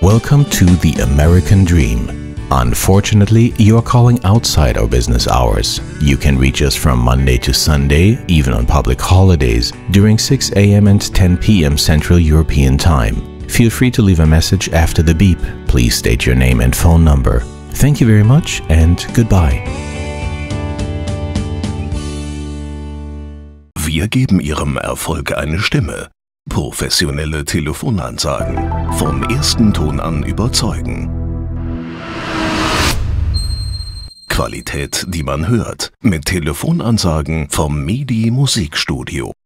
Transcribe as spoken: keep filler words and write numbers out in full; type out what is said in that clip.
Welcome to the American Dream. Unfortunately, you are calling outside our business hours. You can reach us from Monday to Sunday, even on public holidays, during six a m and ten p m Central European Time. Feel free to leave a message after the beep. Please state your name and phone number. Thank you very much and goodbye. Wir geben Ihrem Erfolg eine Stimme. Professionelle Telefonansagen. Vom ersten Ton an überzeugen. Qualität, die man hört. Mit Telefonansagen vom Midi-Music-Studio.